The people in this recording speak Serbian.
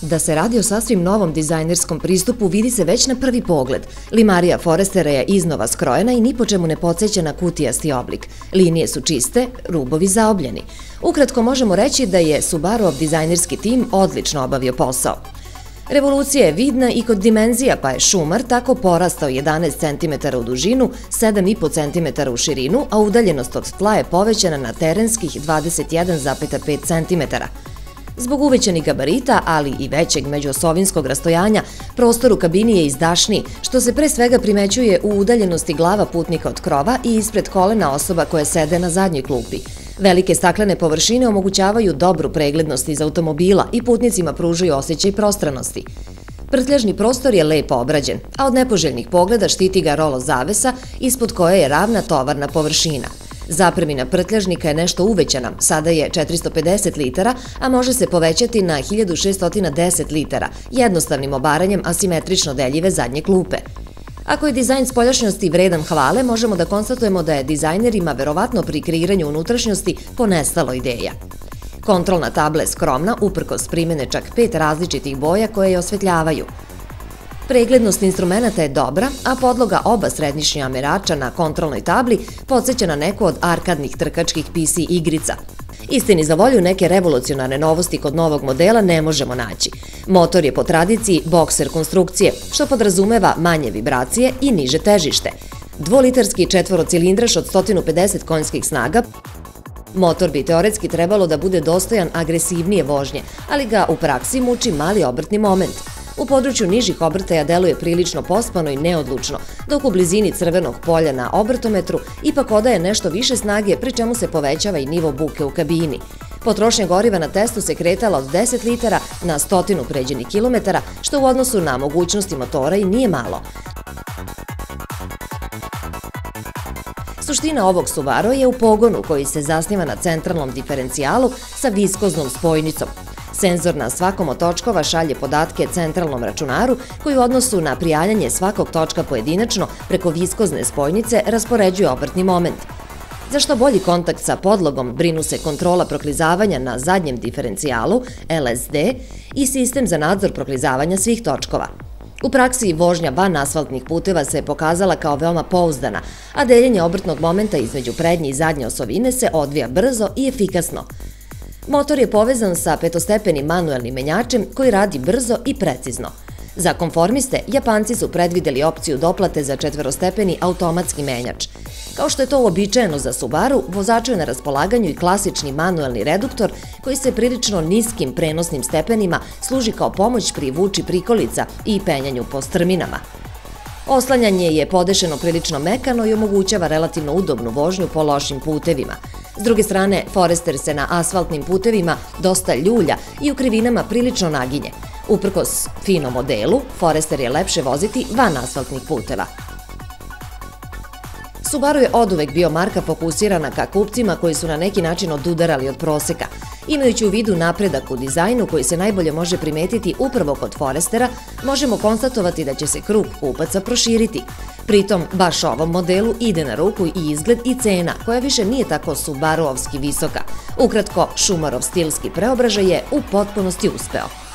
Da se radi o sasvim novom dizajnerskom pristupu vidi se već na prvi pogled. Limarija Forestera je iznova skrojena i ni po čemu ne podsjeća na kutijasti oblik. Linije su čiste, rubovi zaobljeni. Ukratko možemo reći da je Subaruov dizajnerski tim odlično obavio posao. Revolucija je vidna i kod dimenzija, pa je šumar tako porastao 11 cm u dužinu, 7,5 cm u širinu, a udaljenost od tla je povećana na terenskih 21,5 cm. Zbog uvećanih gabarita, ali i većeg međuosovinskog rastojanja, prostor u kabini je izdašniji, što se pre svega primećuje u udaljenosti glava putnika od krova i ispred kolena osoba koje sede na zadnjoj klupi. Velike staklene površine omogućavaju dobru preglednost iz automobila i putnicima pružaju osjećaj prostranosti. Prtljažni prostor je lepo obrađen, a od nepoželjnih pogleda štiti ga rolo zavesa ispod koje je ravna tovarna površina. Zapremina prtljažnika je nešto uvećana, sada je 450 litara, a može se povećati na 1610 litara, jednostavnim obaranjem asimetrično deljive zadnje klupe. Ako je dizajn spoljašnjosti vredan hvale, možemo da konstatujemo da je dizajnerima verovatno pri kreiranju unutrašnjosti ponestalo ideja. Kontrolna tabla je skromna, uprkos primene čak 5 različitih boja koje je osvetljavaju. Preglednost instrumenta je dobra, a podloga oba središnja merača na kontrolnoj tabli podsjeća na neku od arkadnih trkačkih PC igrica. Istini za volju, neke revolucionarne novosti kod novog modela ne možemo naći. Motor je po tradiciji bokser konstrukcije, što podrazumeva manje vibracije i niže težište. Dvolitarski četvorocilindraš od 150 konjskih snaga. Motor bi teoretski trebalo da bude dostojan agresivnije vožnje, ali ga u praksi muči mali obrtni moment. U području nižih obrtaja deluje prilično pospano i neodlučno, dok u blizini crvenog polja na obrtometru ipak odaje nešto više snage, pri čemu se povećava i nivo buke u kabini. Potrošnja goriva na testu se kretala od 10 litara na 100 pređenih kilometara, što u odnosu na mogućnosti motora i nije malo. Suština ovog Subaru je u pogonu koji se zasniva na centralnom diferencijalu sa viskoznom spojnicom. Senzor na svakom od točkova šalje podatke centralnom računaru koji u odnosu na prijaljanje svakog točka pojedinačno preko viskozne spojnice raspoređuje obrtni moment. Za što bolji kontakt sa podlogom brinu se kontrola proklizavanja na zadnjem diferencijalu, LSD, i sistem za nadzor proklizavanja svih točkova. U praksi vožnja van asfaltnih puteva se pokazala kao veoma pouzdana, a deljenje obrtnog momenta između prednje i zadnje osovine se odvija brzo i efikasno. Motor je povezan sa petostepenim manuelnim menjačem koji radi brzo i precizno. Za konformiste, Japanci su predvideli opciju doplate za četverostepeni automatski menjač. Kao što je to uobičajeno za Subaru, vozaču je na raspolaganju i klasični manuelni reduktor koji se prilično niskim prenosnim stepenima služi kao pomoć pri vuči prikolica i penjanju po strminama. Oslanjanje je podešeno prilično mekano i omogućava relativno udobnu vožnju po lošim putevima. S druge strane, Forester se na asfaltnim putevima dosta ljulja i u krivinama prilično naginje. Uprkos finom modelu, Forester je lepše voziti van asfaltnih puteva. Subaru je oduvek bio marka fokusirana ka kupcima koji su na neki način odudarali od proseka. Imajući u vidu napredak u dizajnu koji se najbolje može primetiti upravo kod Forestera, možemo konstatovati da će se krug kupaca proširiti. Pritom, baš ovom modelu ide na ruku i izgled i cena, koja više nije tako Subaruovski visoka. Ukratko, Šumarov stilski preobražaj je u potpunosti uspeo.